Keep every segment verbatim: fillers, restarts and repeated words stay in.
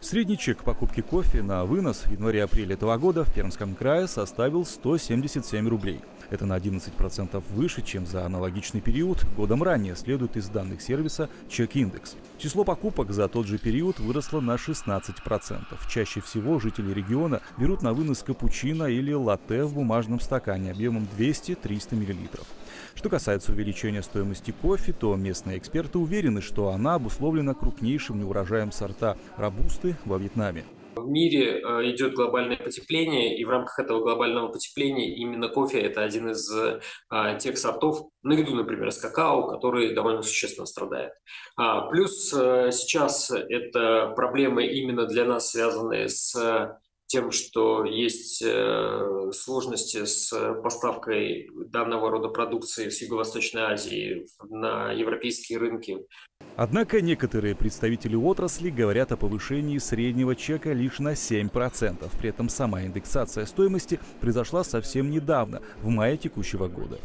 Средний чек покупки кофе на вынос в январе-апреле этого года в Пермском крае составил сто семьдесят семь рублей. Это на одиннадцать процентов выше, чем за аналогичный период годом ранее, следует из данных сервиса Чек-Индекс. Число покупок за тот же период выросло на шестнадцать процентов. Чаще всего жители региона берут на вынос капучино или латте в бумажном стакане объемом двести — триста миллилитров. Что касается увеличения стоимости кофе, то местные эксперты уверены, что она обусловлена крупнейшим неурожаем сорта робусты во Вьетнаме. В мире идет глобальное потепление, и в рамках этого глобального потепления именно кофе – это один из а, тех сортов, наряду, например, с какао, который довольно существенно страдает. А, плюс а, сейчас это проблемы именно для нас, связанные с тем, что есть э, сложности с поставкой данного рода продукции с Юго-Восточной Азии на европейские рынки. Однако некоторые представители отрасли говорят о повышении среднего чека лишь на семь процентов. При этом сама индексация стоимости произошла совсем недавно, в мае текущего года.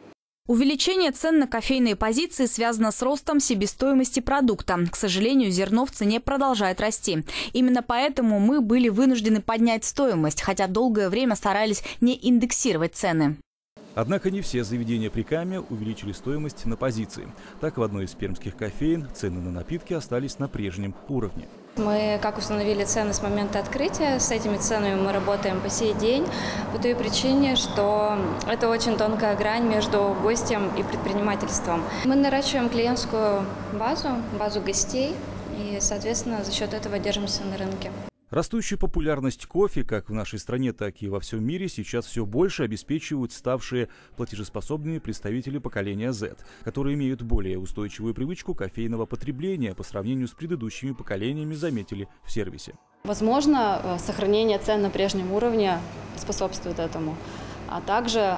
Увеличение цен на кофейные позиции связано с ростом себестоимости продукта. К сожалению, зерно в цене продолжает расти. Именно поэтому мы были вынуждены поднять стоимость, хотя долгое время старались не индексировать цены. Однако не все заведения Прикамья увеличили стоимость на позиции. Так, в одной из пермских кофеен цены на напитки остались на прежнем уровне. Мы как установили цены с момента открытия, с этими ценами мы работаем по сей день, по той причине, что это очень тонкая грань между гостем и предпринимательством. Мы наращиваем клиентскую базу, базу гостей, и, соответственно, за счет этого держимся на рынке. Растущую популярность кофе как в нашей стране, так и во всем мире сейчас все больше обеспечивают ставшие платежеспособными представители поколения зет, которые имеют более устойчивую привычку кофейного потребления по сравнению с предыдущими поколениями, заметили в сервисе. Возможно, сохранение цен на прежнем уровне способствует этому, а также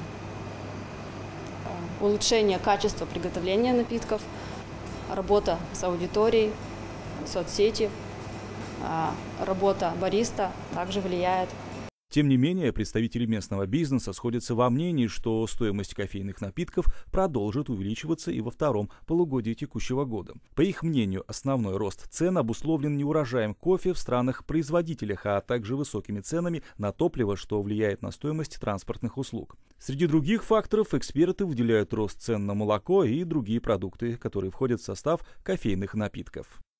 улучшение качества приготовления напитков, работа с аудиторией, соцсети. Работа бариста также влияет. Тем не менее, представители местного бизнеса сходятся во мнении, что стоимость кофейных напитков продолжит увеличиваться и во втором полугодии текущего года. По их мнению, основной рост цен обусловлен неурожаем кофе в странах-производителях, а также высокими ценами на топливо, что влияет на стоимость транспортных услуг. Среди других факторов эксперты выделяют рост цен на молоко и другие продукты, которые входят в состав кофейных напитков.